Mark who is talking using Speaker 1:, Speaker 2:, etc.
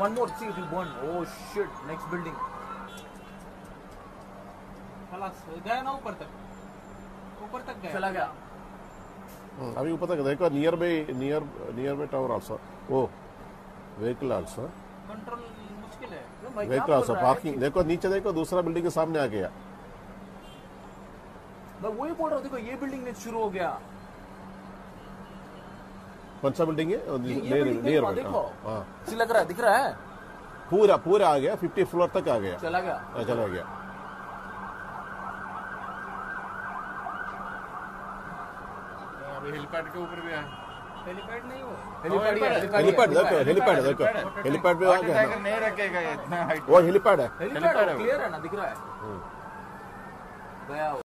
Speaker 1: one more, see it will burn. Oh shit, next building.
Speaker 2: खलास गया ना ऊपर तक गया,
Speaker 1: चला गया.
Speaker 3: अभी ऊपर तक देखो, नियर बाय टावर आल्सो. ओ व्हीकल आल्सो,
Speaker 2: कंट्रोल मुश्किल है.
Speaker 3: Vehicle also parking. देखो नीचे, देखो दूसरा बिल्डिंग के सामने आ गया.
Speaker 1: मैं वही बोल रहा हूँ, देखो ये बिल्डिंग में शुरू हो गया.
Speaker 3: कौन सा बिल्डिंग है?
Speaker 1: नियर देखो, सी लग रहा है, दिख रहा है.
Speaker 3: पूरा आ गया, 50 फ्लोर तक आ गया.
Speaker 1: चला गया.
Speaker 3: चला गया.
Speaker 4: अभी हेलीपैड के ऊपर भी है.
Speaker 2: हेलीपैड नहीं हो,
Speaker 3: हेलीपैड भी आ गया ना.
Speaker 4: नहीं रखेगा इतना हाइट.
Speaker 3: वो हेलीपैड है.
Speaker 1: हेलीपैड क्लियर है ना, दिख रहा है. गया वो.